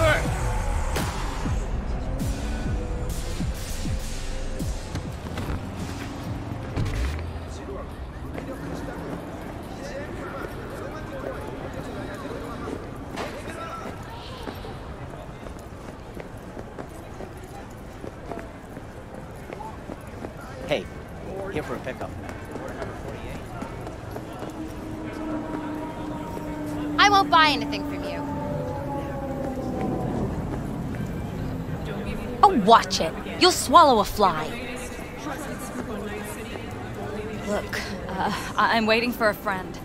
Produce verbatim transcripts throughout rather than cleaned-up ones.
Hey, here for a pickup. I won't buy anything from you. Oh, watch it. You'll swallow a fly. Look, uh, I- I'm waiting for a friend.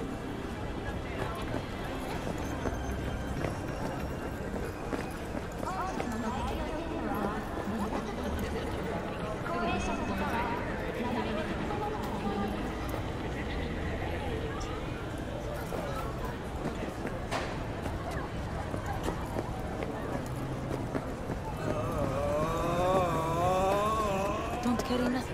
Don't carry nothing.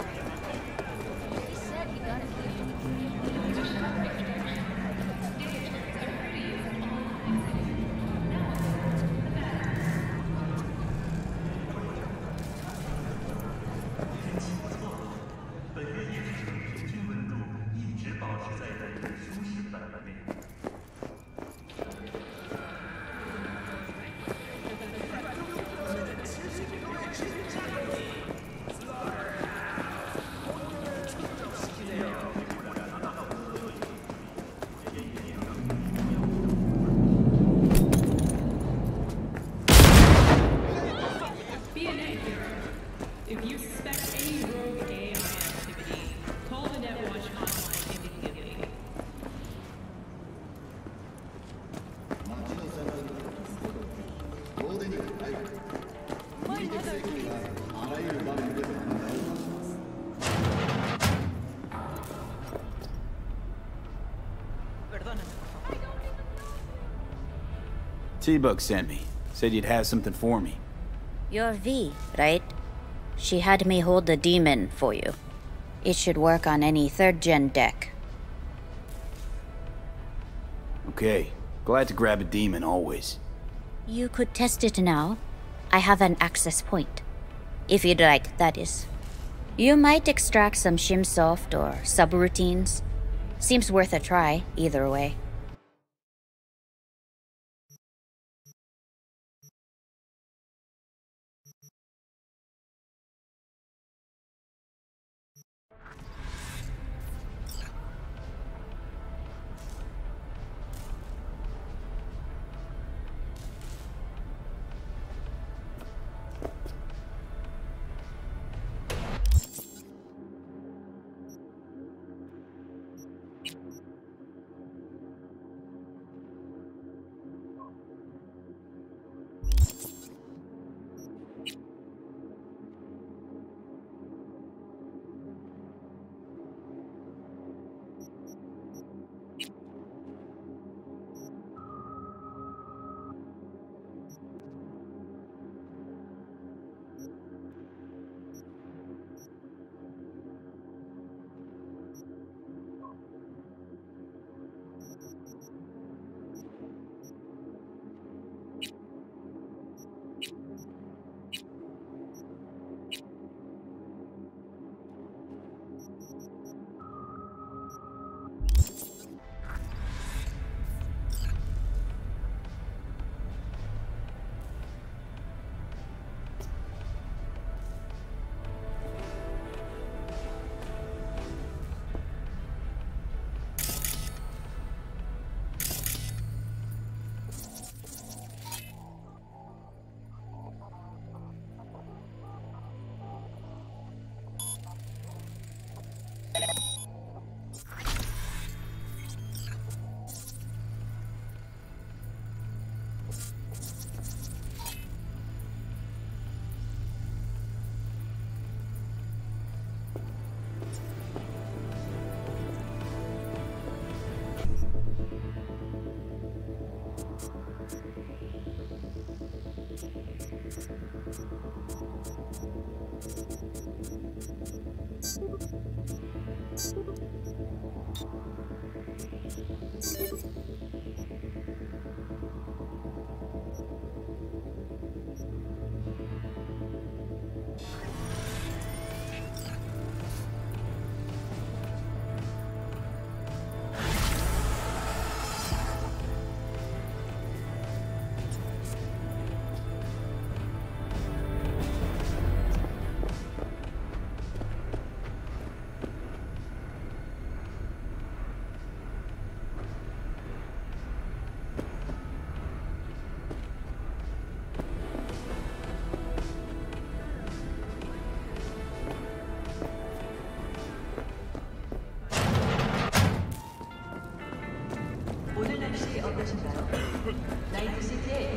T-Bug sent me. Said you'd have something for me. You're V, right? She had me hold the demon for you. It should work on any third-gen deck. Okay. Glad to grab a demon, always. You could test it now. I have an access point. If you'd like, that is. You might extract some Shimsoft or subroutines. Seems worth a try, either way.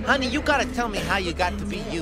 Honey, you gotta tell me how you got to be you.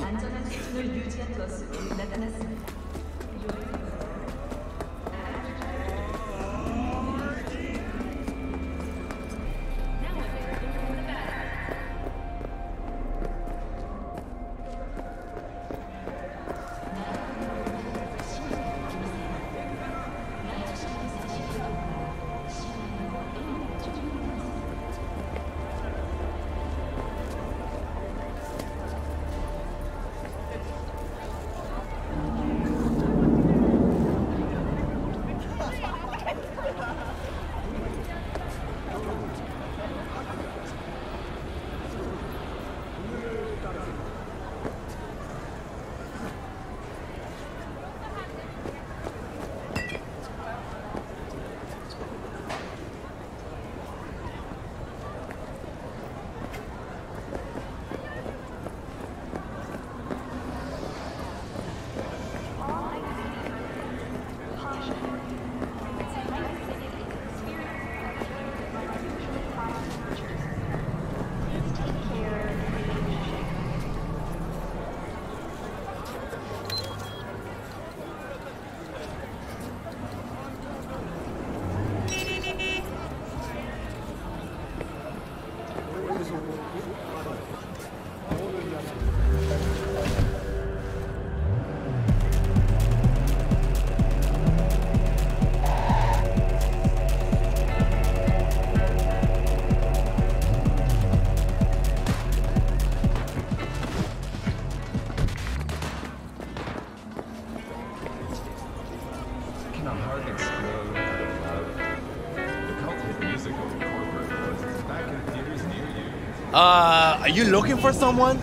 Uh, are you looking for someone?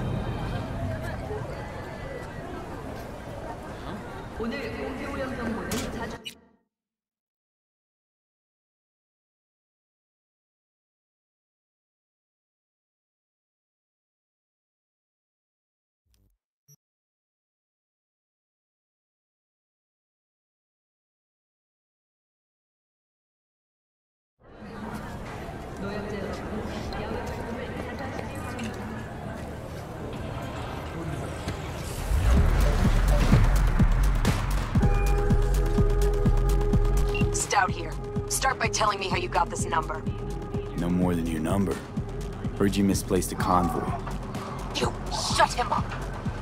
Stout here. Start by telling me how you got this number. No more than your number. Heard you misplaced a convoy. You shut him up!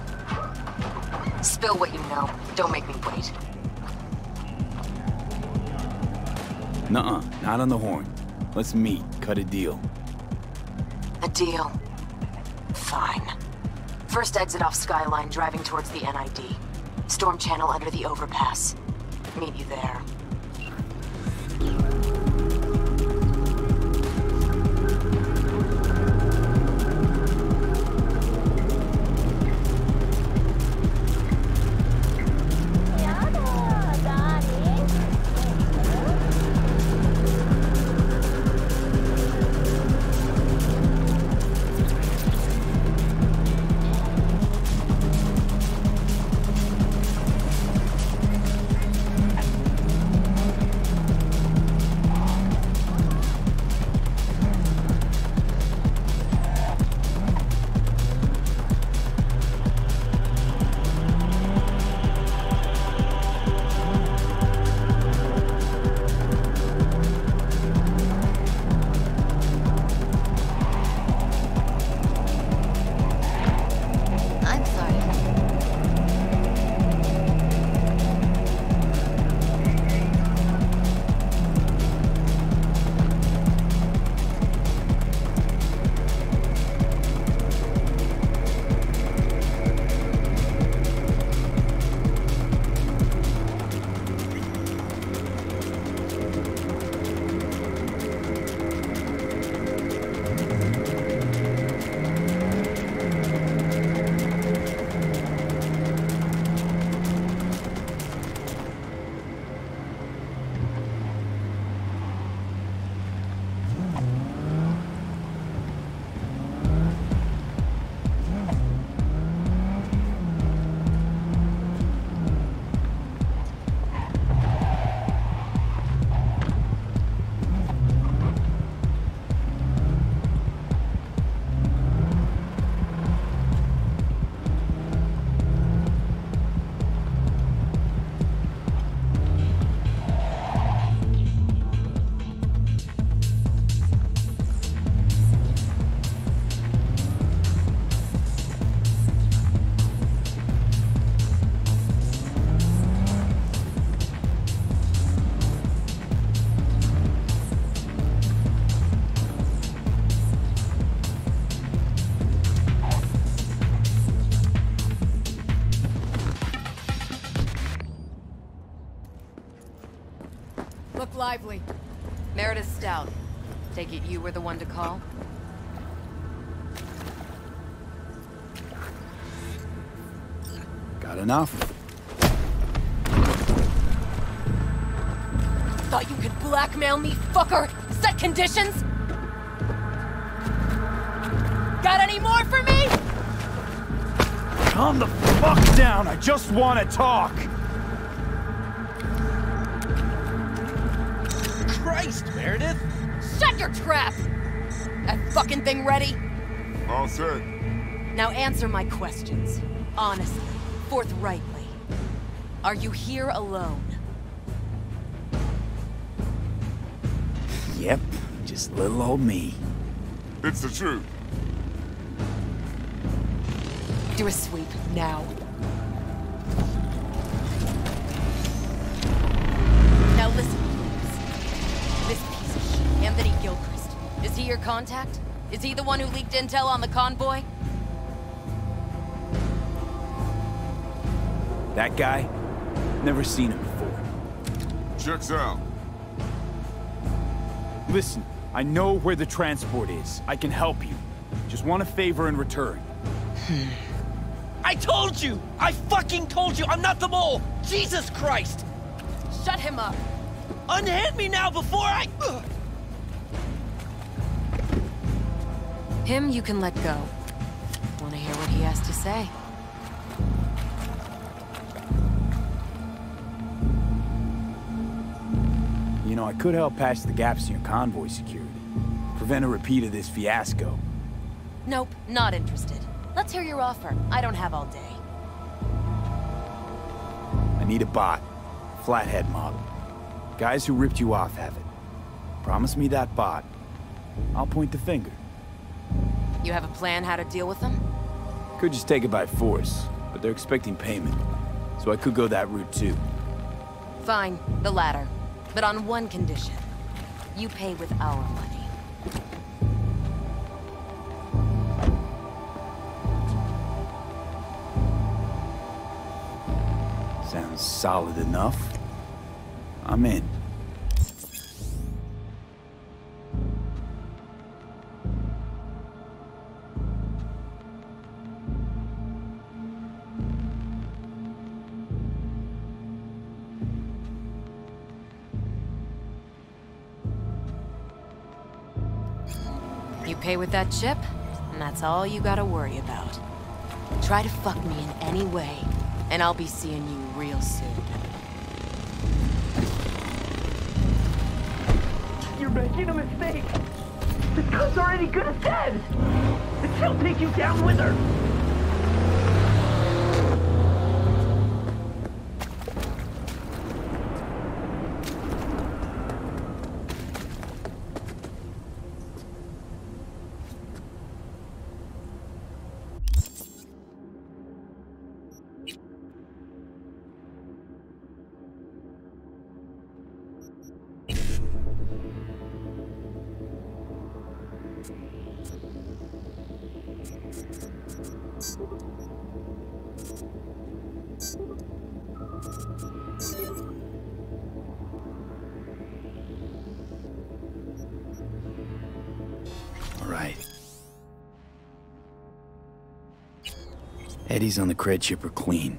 Spill what you know. Don't make me wait. Nuh-uh, not on the horn. Let's meet, cut a deal. A deal? Fine. First exit off Skyline, driving towards the N I D. Storm channel under the overpass. Meet you there. look lively. Meredith Stout. Take it you were the one to call? Got enough? Thought you could blackmail me, fucker? Set conditions? Got any more for me? Calm the fuck down, I just want to talk! Christ, Meredith! Shut your trap! That fucking thing ready? All set. Now answer my questions. Honestly, forthrightly. Are you here alone? Yep, just little old me. It's the truth. Do a sweep, now. Now listen, please. This piece of shit, Anthony Gilchrist, is he your contact? Is he the one who leaked intel on the convoy? That guy? Never seen him before. Checks out. Listen, I know where the transport is. I can help you. Just want a favor in return. I told you! I fucking told you! I'm not the mole! Jesus Christ! Shut him up! Unhand me now before I... Ugh. Him you can let go. Want to hear what he has to say? You know, I could help patch the gaps in your convoy security. Prevent a repeat of this fiasco. Nope, not interested. Let's hear your offer. I don't have all day. I need a bot. Flathead model. Guys who ripped you off have it. Promise me that bot. I'll point the finger. You have a plan how to deal with them? Could just take it by force, but they're expecting payment. So I could go that route too. Fine, the latter. But on one condition. You pay with our money. Sounds solid enough. I'm in. You pay with that chip, and that's all you gotta worry about. Try to fuck me in any way, and I'll be seeing you real soon. You're making a mistake. This cunt's already good as dead. She'll take you down with her. Right. Eddie's on the cred ship are clean.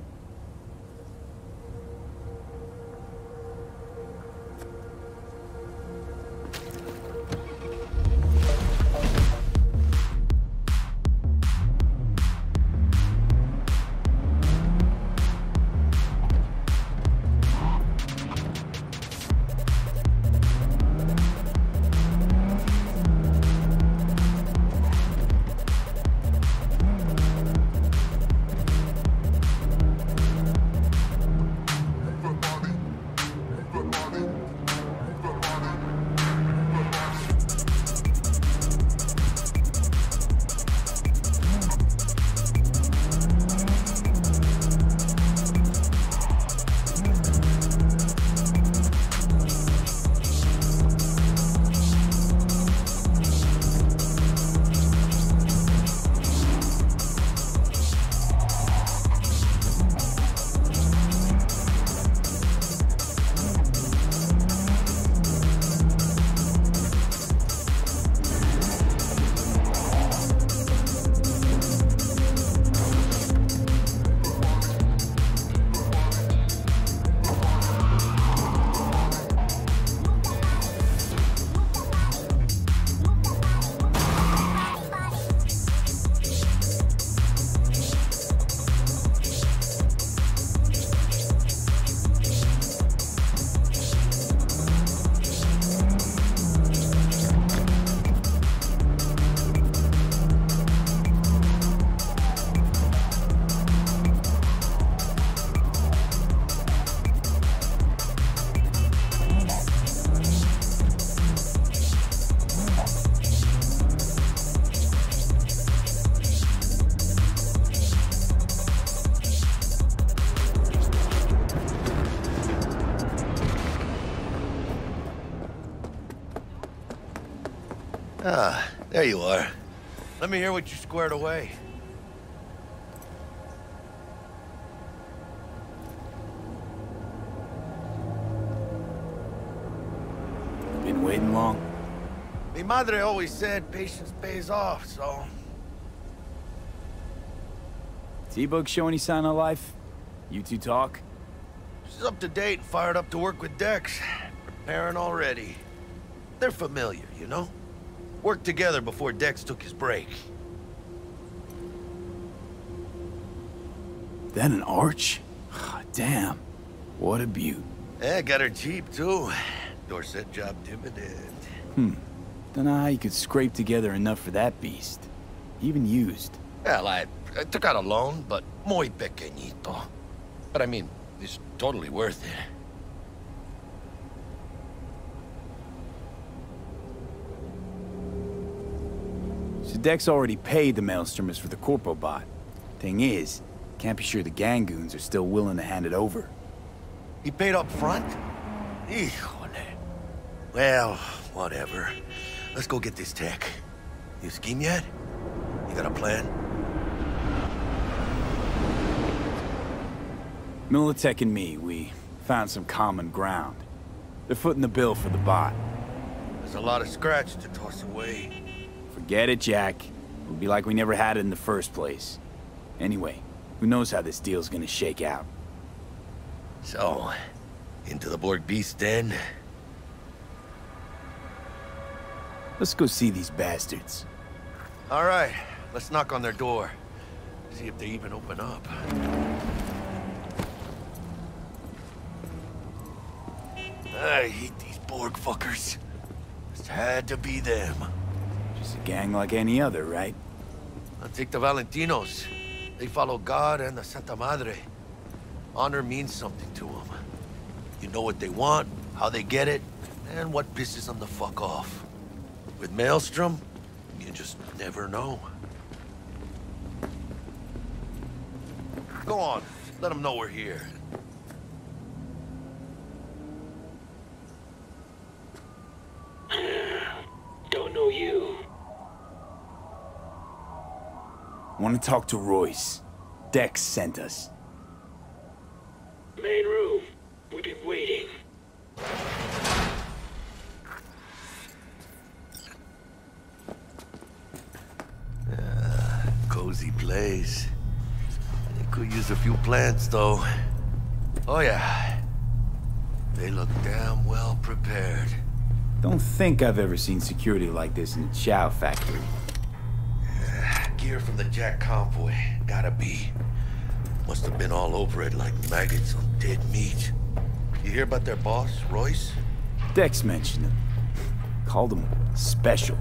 Ah, there you are. Let me hear what you squared away. Been waiting long? Mi madre always said patience pays off, so... T-Bug show any sign of life? You two talk? She's up to date and fired up to work with Dex. Preparing already. They're familiar, you know? Worked together before Dex took his break. That an arch? Damn. What a beaut. Yeah, got her cheap, too. Dorset job dividend. Hmm. Dunno how you could scrape together enough for that beast. Even used. Well, I, I took out a loan, but muy pequeñito. But I mean, it's totally worth it. So Dex already paid the Maelstromers for the Corpo bot. Thing is, can't be sure the Gangoons are still willing to hand it over. He paid up front? Híjole. Well, whatever. Let's go get this tech. You scheme yet? You got a plan? Militech and me, we found some common ground. They're footing the bill for the bot. There's a lot of scratch to toss away. Forget it, Jack. It'll be like we never had it in the first place. Anyway, who knows how this deal's gonna shake out. So, into the Borg Beast Den? Let's go see these bastards. All right, let's knock on their door. See if they even open up. I hate these Borg fuckers. Just had to be them. Just a gang like any other, right? I'll take the Valentinos. They follow God and the Santa Madre. Honor means something to them. You know what they want, how they get it, and what pisses them the fuck off. With Maelstrom, you just never know. Go on, let them know we're here. Don't know you. Want to talk to Royce. Dex sent us. Main room. We've been waiting. Uh, cozy place. They could use a few plants, though. Oh, yeah. They look damn well prepared. Don't think I've ever seen security like this in a chow factory. Uh, gear from the Jack convoy. Gotta be. Must have been all over it like maggots on dead meat. You hear about their boss, Royce? Dex mentioned him. Called him special.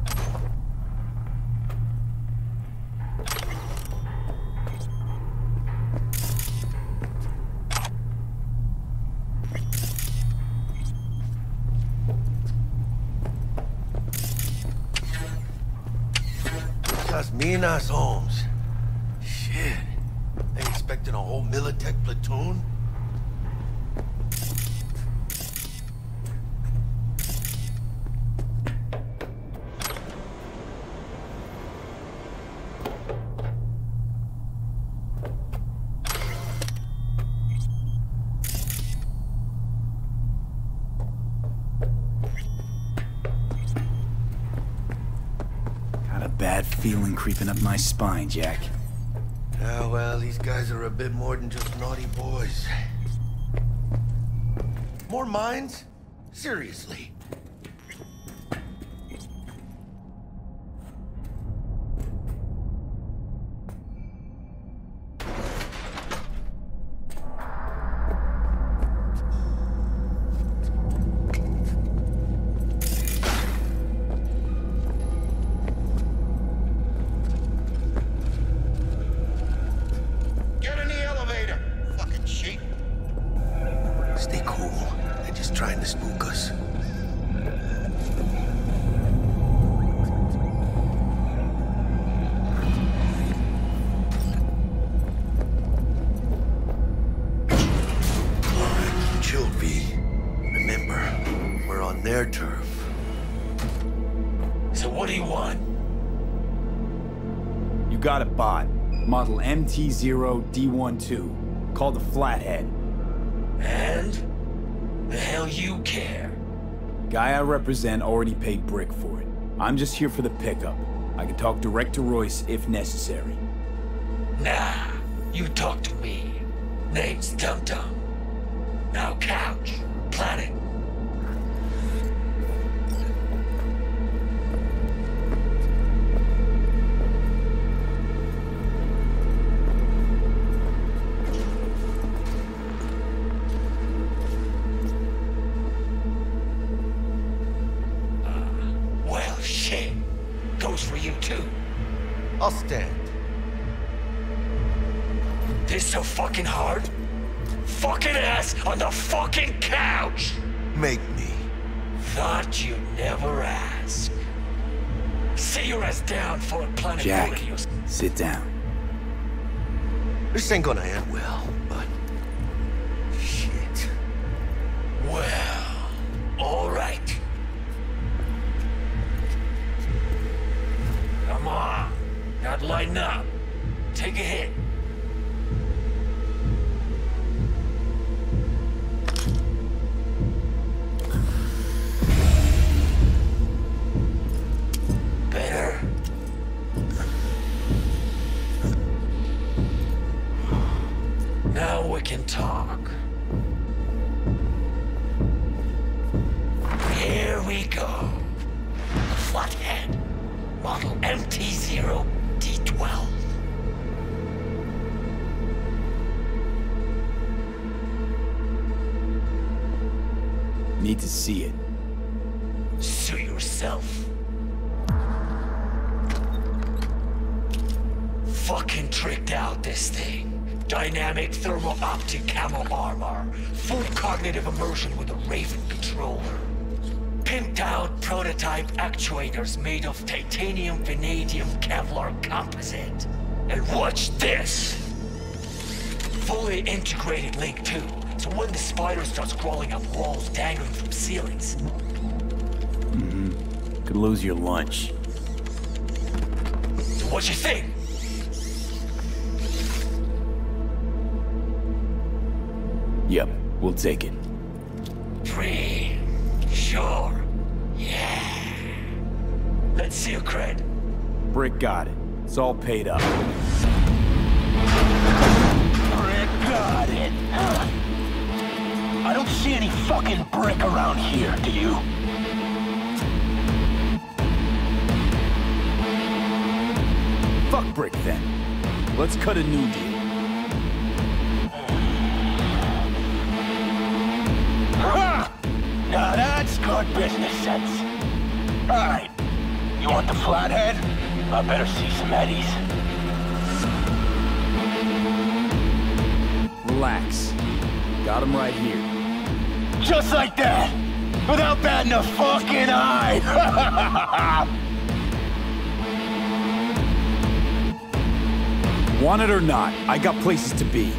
Las Minas, Holmes. Shit. They expecting a whole Militech platoon? Bad feeling creeping up my spine, Jack. Yeah, well, these guys are a bit more than just naughty boys. More minds? Seriously. Trying to spook us. Chill, V. Remember, we're on their turf. So got a bot. Model M T zero D twelve. Called the Flathead. And? The hell you care? Guy I represent already paid Brick for it. I'm just here for the pickup. I can talk direct to Royce if necessary. Nah, you talk to me. Name's Dum Dum. Now couch, planet. I'll stand. This so fucking hard? Fucking ass on the fucking couch! Make me. Thought you'd never ask. Sit your ass down for a planet. Jack, sit down. This ain't gonna end well, but... shit. Well, alright. Come on. Not lighten up. Take a hit. Better. Now we can talk. Here we go. The Flathead. Model M T zero D twelve. Need to see it. Suit yourself. Fucking tricked out this thing. Dynamic thermal optic camo armor. Full cognitive immersion with a Raven controller. Pimped out prototype actuators made of titanium, vanadium, Kevlar composite. And watch this! Fully integrated Link two, so when the spider starts crawling up walls dangling from ceilings. Mm-hmm. Could lose your lunch. So what you think? Yep, we'll take it. Free. Sure. Yeah. Let's see your cred. Brick got it. It's all paid up. Brick got it. Huh. I don't see any fucking brick around here, do you? Fuck Brick then. Let's cut a new deal. Huh. Now that's good business sense. Alright. You want the Flathead? I better see some eddies. Relax. Got him right here. Just like that! Without batting a fucking eye! Want it or not, I got places to be.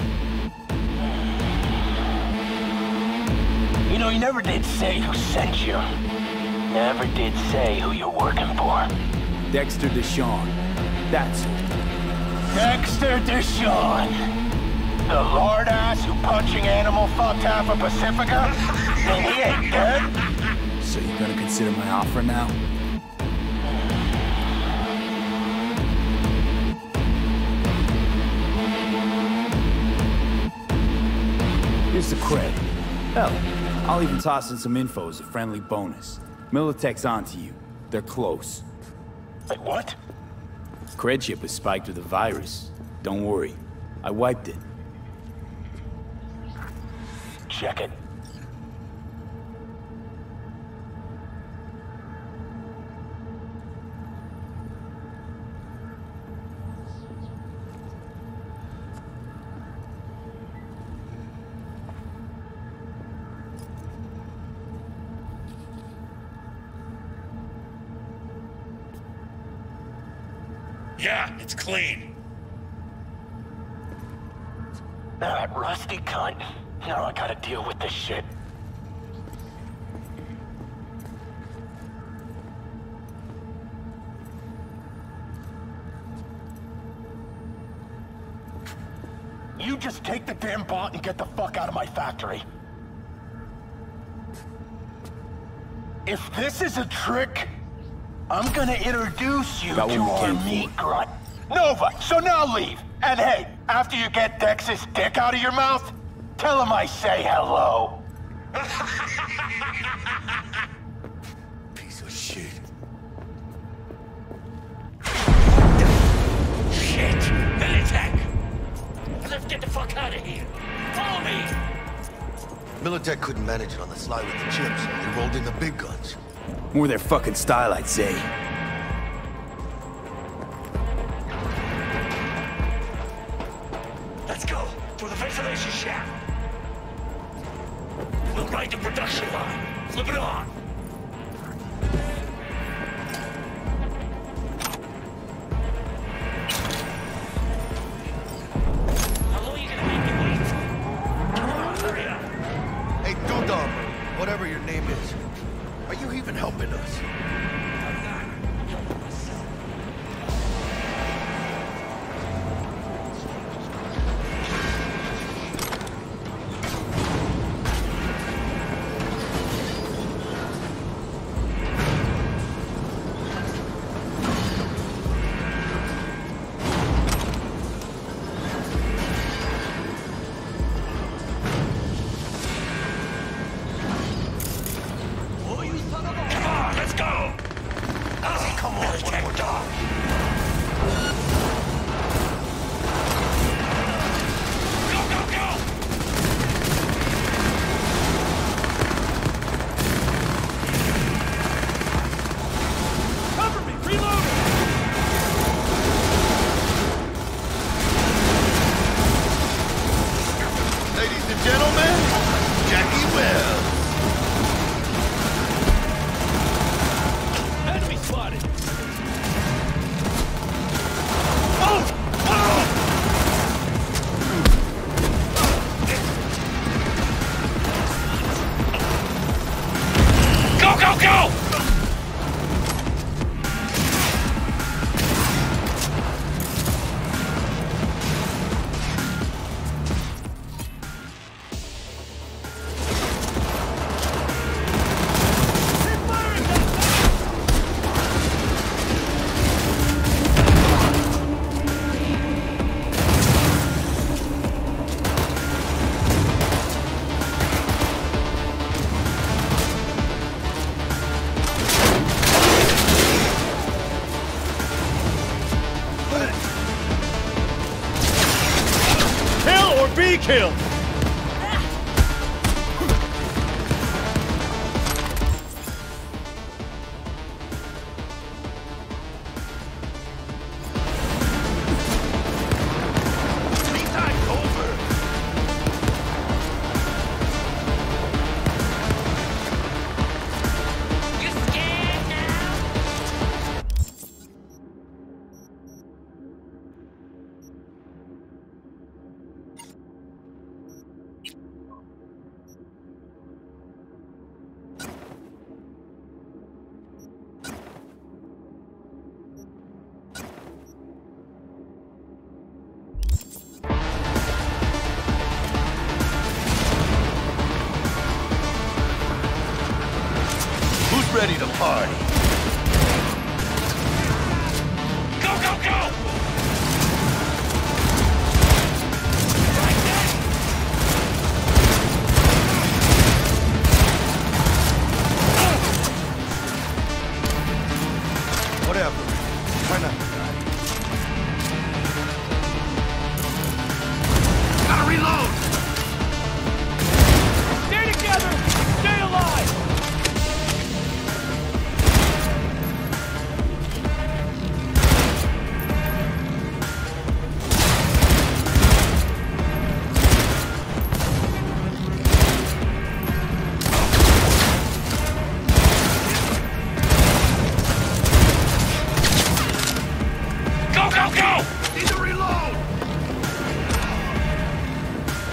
You know, you never did say who sent you. Never did say who you're working for. Dexter Deshawn. That's who. Dexter Deshawn. The lord ass who punching animal fucked half of Pacifica? And he ain't dead? So you're gonna consider my offer now? Here's the cred. Hell, I'll even toss in some info as a friendly bonus. Militech's onto you. They're close. Wait, what? Cred chip was spiked with a virus. Don't worry. I wiped it. Check it. Yeah, it's clean. That rusty cunt. Now I gotta deal with this shit. just take the damn bot and get the fuck out of my factory? If this is a trick, I'm gonna introduce you Got to what we our came for. meat grunt. Nova, so now leave. And hey, after you get Dex's dick out of your mouth, tell him I say hello. Piece of shit. Shit! Militech! Let's get the fuck out of here. Follow me! Militech couldn't manage it on the slide with the chips. They rolled in the big guns. More their fucking style, I'd say. Let's go. For the ventilation shaft. We'll ride the production line. Flip it on. How long are you gonna make me wait? Come on, hurry up. Hey, Dudam, whatever your name is, are you even helping us? I'm not helping myself. Come on, let's go! Oh, come on, Militech dog. Go, go, go! Cover me! Reloading! Ladies and gentlemen, Jackie Wells. Enemy spotted! Go, go, go! Kill or be killed! Time's over. You scared now? Who's ready to party? Go, go, go! Right there! Whatever. Try not to die. Gotta reload! Stay together! Stay alive! Go, go, go! Need to reload!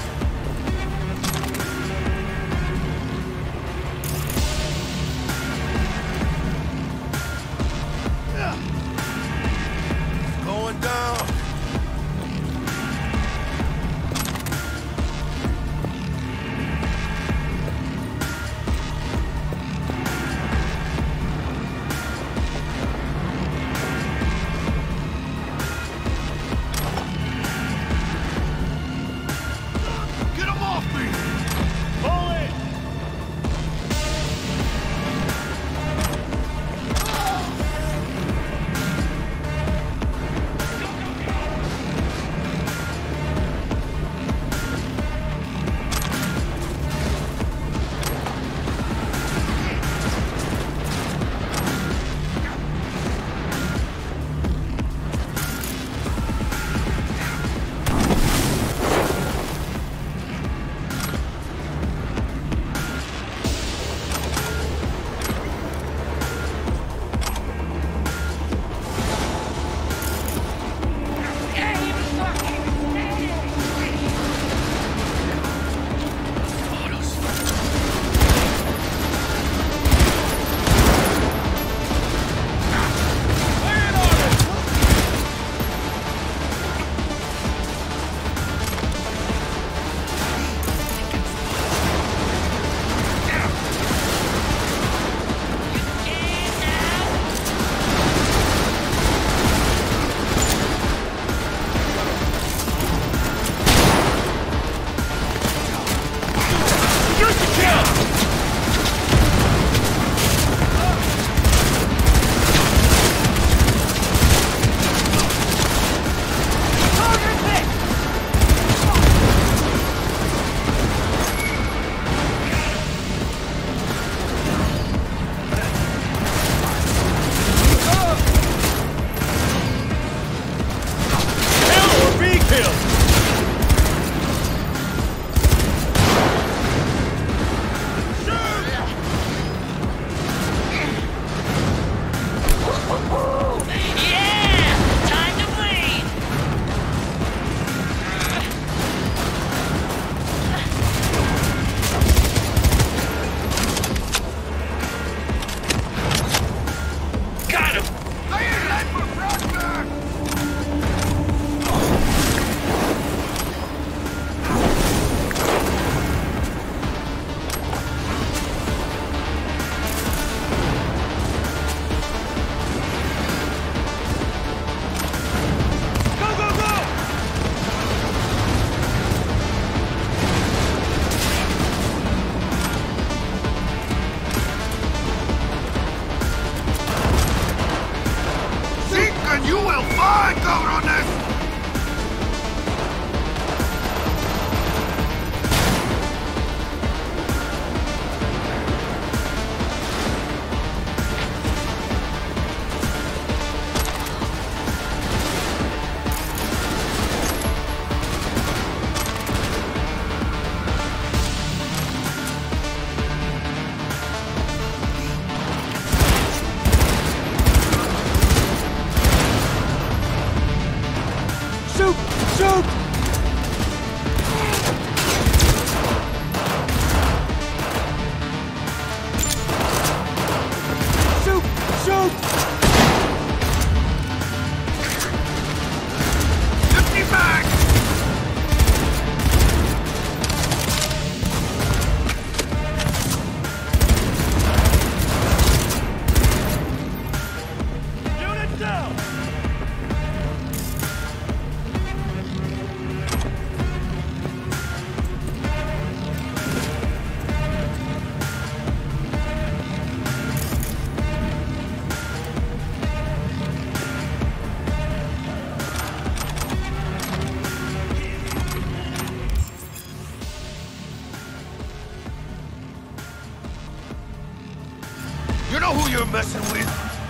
who you're messing with?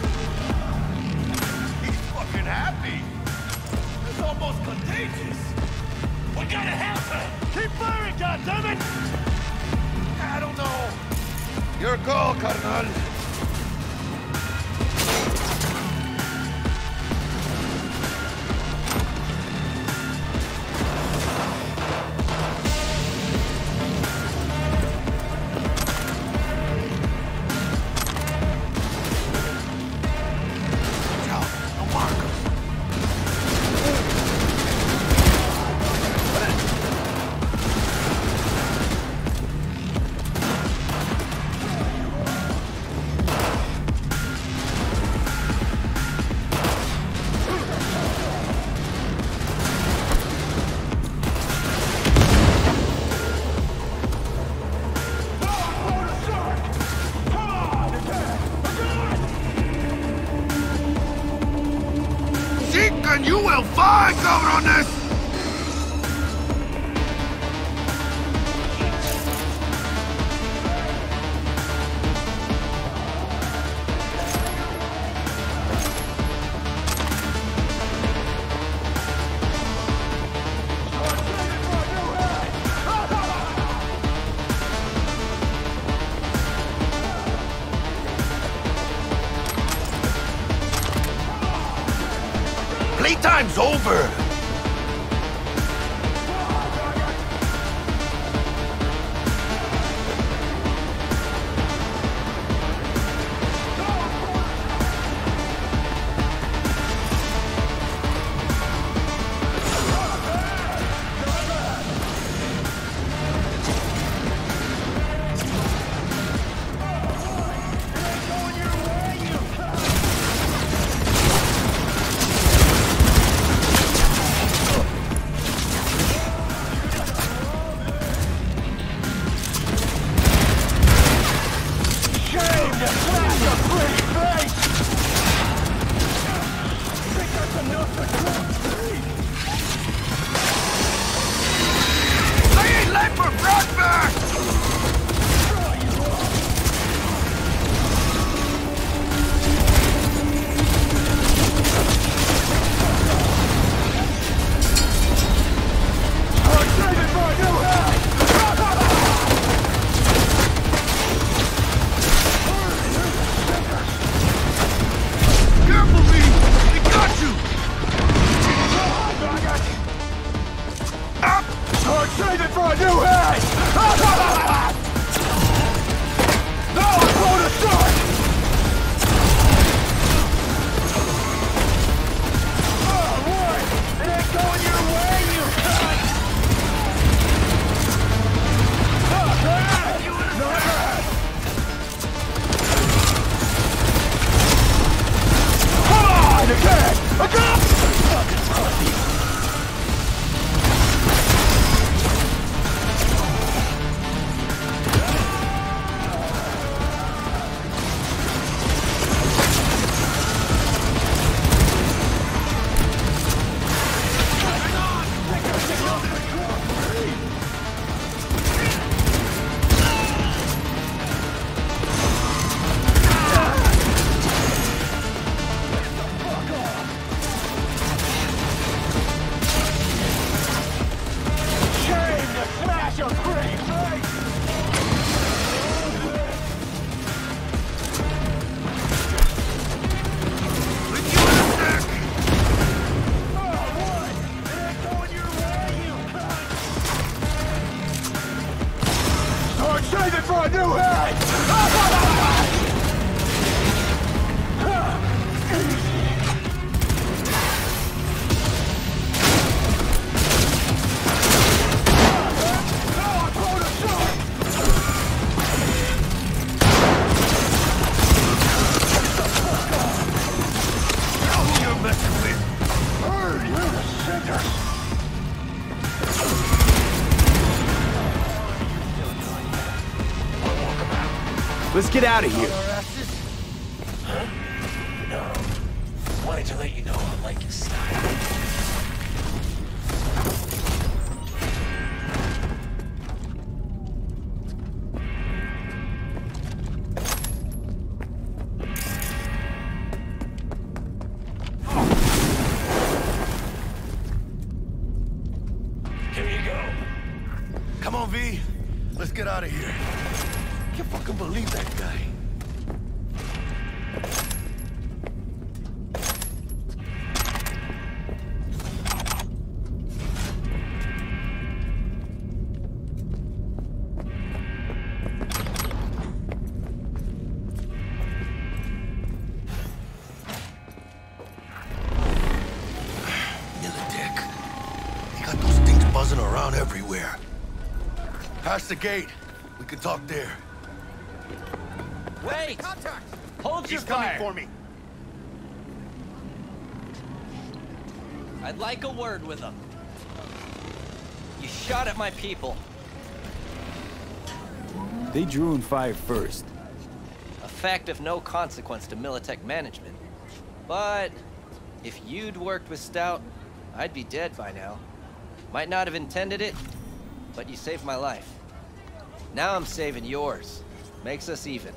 He's fucking happy. It's almost contagious. We gotta help her! Keep firing, goddammit! I don't know. Your call, Carnal. And you will find, cabrones! Playtime's over! Let's get out of here. Huh? No. Wanted to let you know I like your style. Come on, V. Let's get out of here. I can't fucking believe that guy. Everywhere. Past the gate. We can talk there. Wait! Contact! Hold your He's coming fire! for me. I'd like a word with him. You shot at my people. They drew and fired first. A fact of no consequence to Militech management. But if you'd worked with Stout, I'd be dead by now. Might not have intended it, but you saved my life. Now I'm saving yours. Makes us even.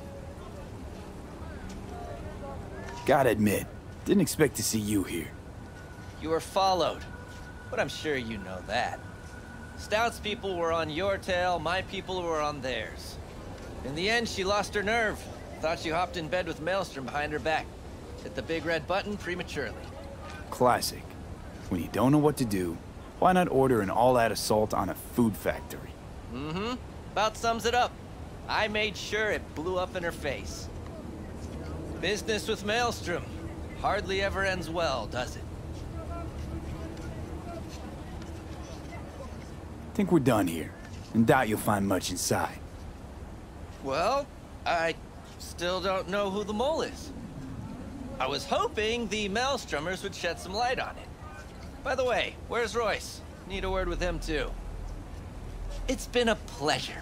Gotta admit, didn't expect to see you here. You were followed, but I'm sure you know that. Stout's people were on your tail, my people were on theirs. In the end, she lost her nerve. Thought you hopped in bed with Maelstrom behind her back. Hit the big red button prematurely. Classic. When you don't know what to do, why not order an all-out assault on a food factory? Mm-hmm. About sums it up. I made sure it blew up in her face. Business with Maelstrom hardly ever ends well, does it? Think we're done here, and doubt you'll find much inside. Well, I still don't know who the mole is. I was hoping the Maelstromers would shed some light on it. By the way, where's Royce? Need a word with him, too. It's been a pleasure.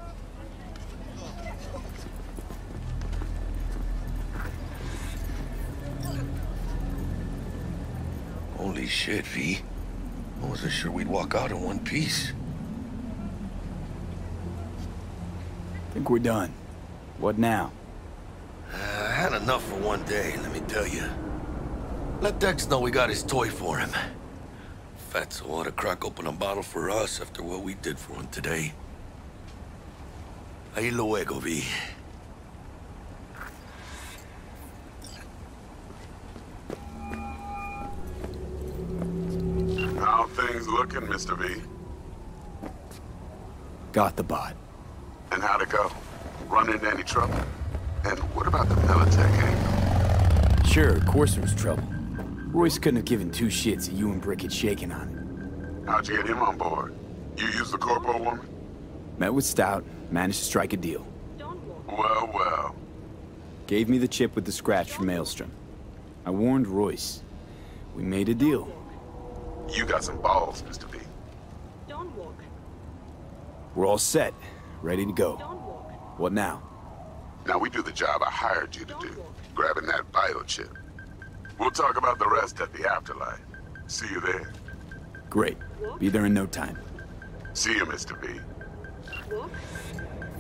Holy shit, V. I wasn't sure we'd walk out in one piece. Think we're done. What now? Uh, I had enough for one day, let me tell you. Let Dex know we got his toy for him. Fatso ought to crack open a bottle for us after what we did for him today. Ahí luego, V. How things looking, Mister V? Got the bot. And how'd it go? Run into any trouble? And what about the Militech angle? Sure, of course there was trouble. Royce couldn't have given two shits that you and Brick had shaken on it. How'd you get him on board? You used the corpo woman? Met with Stout, managed to strike a deal. Well, well. Gave me the chip with the scratch from Maelstrom. I warned Royce. We made a deal. You got some balls, Mister V. We're all set, ready to go. What now? Now we do the job I hired you to do, grabbing that biochip. We'll talk about the rest at the afterlife. See you there. Great. Be there in no time. See you, Mister V.